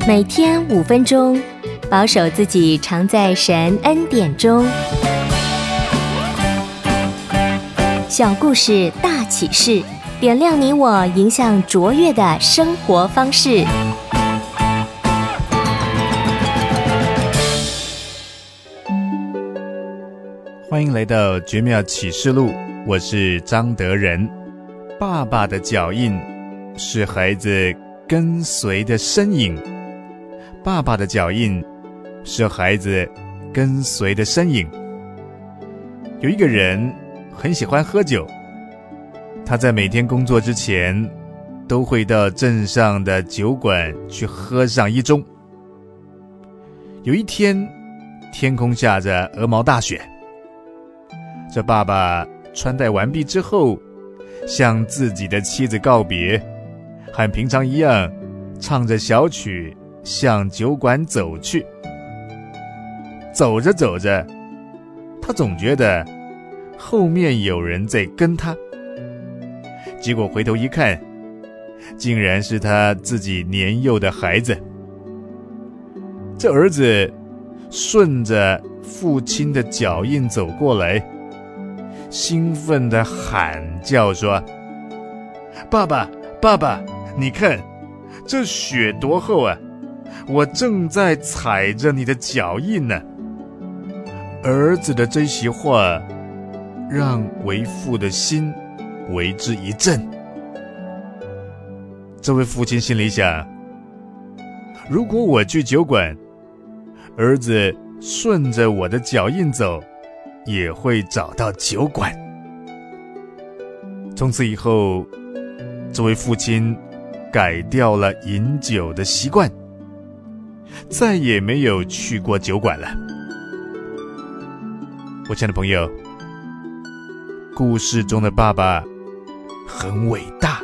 每天5分钟，保守自己常在神恩典中。小故事大启示，点亮你我迎向卓越的生活方式。 欢迎来到绝妙启示录，我是张德仁。爸爸的脚印是孩子跟随的身影，爸爸的脚印是孩子跟随的身影。有一个人很喜欢喝酒，他在每天工作之前都会到镇上的酒馆去喝上1盅。有一天，天空下着鹅毛大雪，这爸爸穿戴完毕之后，向自己的妻子告别，和平常一样唱着小曲向酒馆走去。走着走着，他总觉得后面有人在跟他，结果回头一看，竟然是他自己年幼的孩子。这儿子顺着父亲的脚印走过来，兴奋地喊叫说：爸爸，爸爸，你看这雪多厚啊，我正在踩着你的脚印呢。儿子的这席话让为父的心为之一震。这位父亲心里想，如果我去酒馆，儿子顺着我的脚印走，也会找到酒馆。从此以后，这位父亲改掉了饮酒的习惯，再也没有去过酒馆了。我亲爱的朋友，故事中的爸爸很伟大，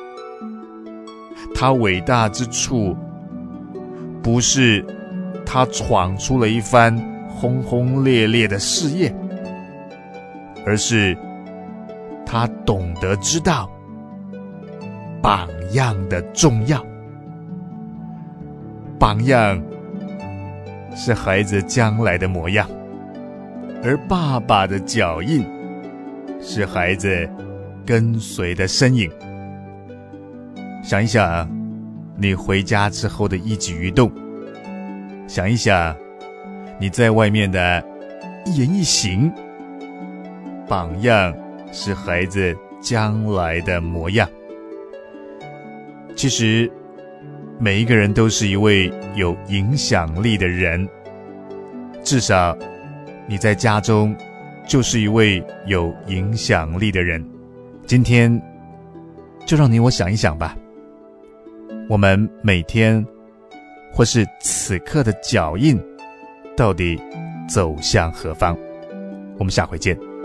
他伟大之处不是他闯出了一番轰轰烈烈的事业，而是他懂得知道榜样的重要。榜样是孩子将来的模样，而爸爸的脚印是孩子跟随的身影。想一想你回家之后的一举一动，想一想你在外面的一言一行，榜样是孩子将来的模样。其实每一个人都是一位有影响力的人，至少你在家中就是一位有影响力的人。今天就让你我想一想吧，我们每天或是此刻的脚印到底走向何方？我们下回见。